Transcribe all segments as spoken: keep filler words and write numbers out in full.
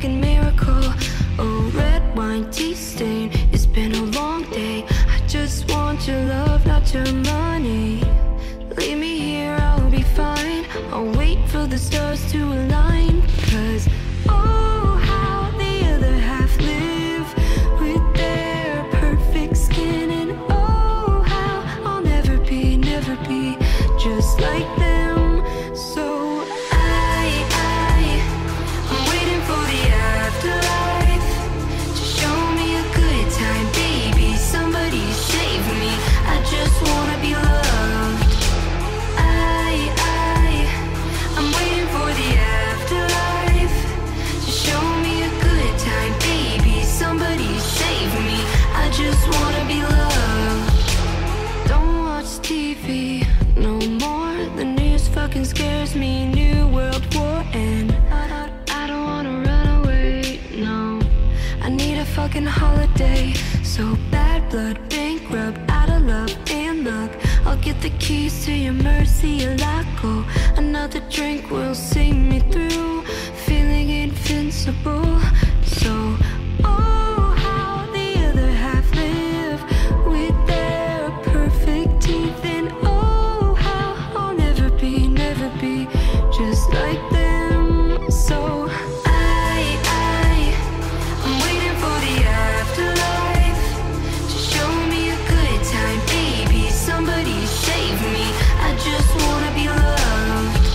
fucking miracle. Oh, red wine, tea stain. It's been a long day. I just want your love, not your money. Leave me here, I'll be fine. I'll wait for the stars to align. Cause oh, how the other half live with their perfect skin. And oh, how I'll never be, never be just like them. So I, I, I'm waiting for the afterlife to show me a good time, baby. Somebody save me. I just wanna be loved. I, I, I'm waiting for the afterlife to show me a good time, baby. Somebody save me. I just wanna be loved. Don't watch T V no more. The news fucking scares me. New world war and I, I don't wanna run away, no. I need a fucking holiday. So bad blood, bankrupt, out of love and luck. I'll get the keys to your mercy, I'll go. Another drink will see me through, feeling invincible. So oh, how the other half live with their perfect teeth. And oh, how I'll never be, never be just like them. So I, I, I'm waiting for the afterlife to show me a good time, baby. Somebody save me. I just wanna be loved.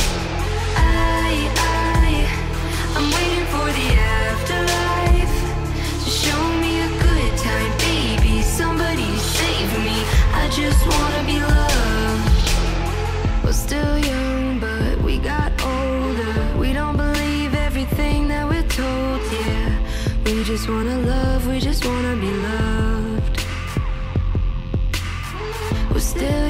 I, I, I'm waiting for the afterlife to show me a good time, baby. Somebody save me. I just wanna be loved. We're still young, but we got older. We don't believe everything that we're told, yeah. We just wanna love, we just wanna be loved. We're still